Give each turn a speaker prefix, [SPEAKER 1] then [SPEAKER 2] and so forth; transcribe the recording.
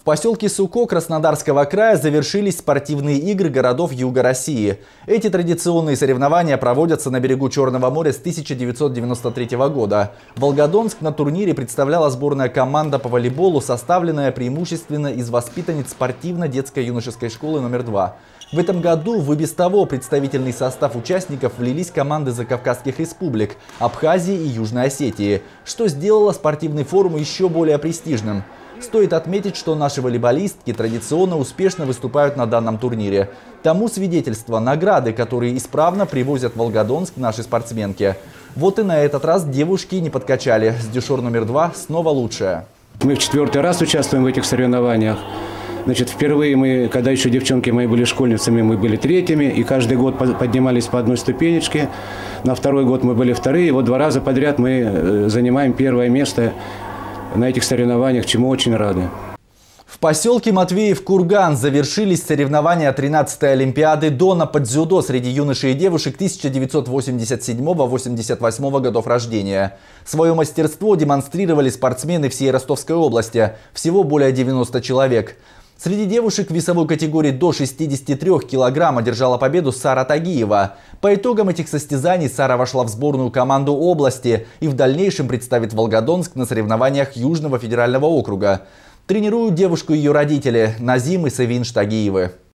[SPEAKER 1] В поселке Суко Краснодарского края завершились спортивные игры городов Юга России. Эти традиционные соревнования проводятся на берегу Черного моря с 1993 года. Волгодонск на турнире представляла сборная команда по волейболу, составленная преимущественно из воспитанниц спортивно-детской юношеской школы номер 2. В этом году в и без того представительный состав участников влились команды закавказских республик – Абхазии и Южной Осетии, что сделало спортивный форум еще более престижным. Стоит отметить, что наши волейболистки традиционно успешно выступают на данном турнире. Тому свидетельство – награды, которые исправно привозят в Волгодонск наши спортсменки. Вот и на этот раз девушки не подкачали. С дюшор номер 2 снова лучшая.
[SPEAKER 2] Мы в 4-й раз участвуем в этих соревнованиях. Значит, впервые мы, когда еще девчонки мои были школьницами, мы были 3-ми, и каждый год поднимались по одной ступенечке. На 2-й год мы были 2-е, и вот 2 раза подряд мы занимаем 1-е место на этих соревнованиях, чему очень рады.
[SPEAKER 1] В поселке Матвеев-Курган завершились соревнования 13-й Олимпиады Дона по дзюдо среди юношей и девушек 1987-88 годов рождения. Свое мастерство демонстрировали спортсмены всей Ростовской области, всего более 90 человек. Среди девушек в весовой категории до 63 килограмм одержала победу Сара Тагиева. По итогам этих состязаний Сара вошла в сборную команду области и в дальнейшем представит Волгодонск на соревнованиях Южного федерального округа. Тренируют девушку ее родители Назим и Севинш Тагиевы.